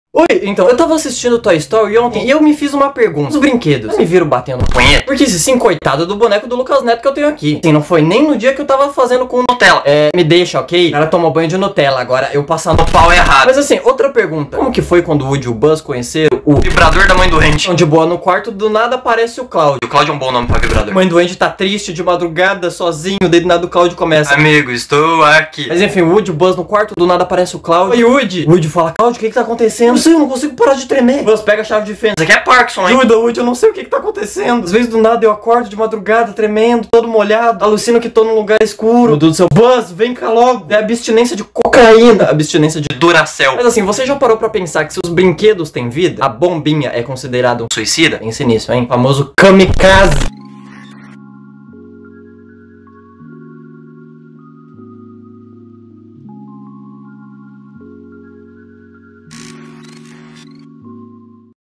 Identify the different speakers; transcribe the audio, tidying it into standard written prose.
Speaker 1: Oi, então, eu tava assistindo Toy Story ontem e eu me fiz uma pergunta. Os brinquedos me viram batendo punheta? Porque sim, coitado do boneco do Lucas Neto que eu tenho aqui. Sim, não foi nem no dia que eu tava fazendo com Nutella. Me deixa, ok? O cara tomou banho de Nutella, agora eu passar no pau errado. Mas assim, outra pergunta. Como que foi quando o Woody e o Buzz conheceram o vibrador da mãe doente? Então, de boa no quarto, do nada aparece o Cláudio. O Cláudio é um bom nome pra vibrador. A mãe doente tá triste de madrugada, sozinho, daí do nada o Cláudio começa: amigo, estou aqui. Mas enfim, o Woody e o Buzz no quarto, do nada aparece o Cláudio. Oi, Woody. O Woody fala: Cláudio, o que tá acontecendo? Não sei, eu não consigo parar de tremer. Buzz pega a chave de fenda. Isso aqui é Parkinson, hein? Woody, eu não sei o que tá acontecendo. Às vezes do nada eu acordo de madrugada, tremendo, todo molhado, alucino que tô num lugar escuro. Meu Deus do céu. Buzz, vem cá logo. É abstinência de cocaína, abstinência de Duracell. Mas assim, você já parou pra pensar que se os brinquedos têm vida, a bombinha é considerada um suicida? Pense nisso, hein? O famoso kamikaze.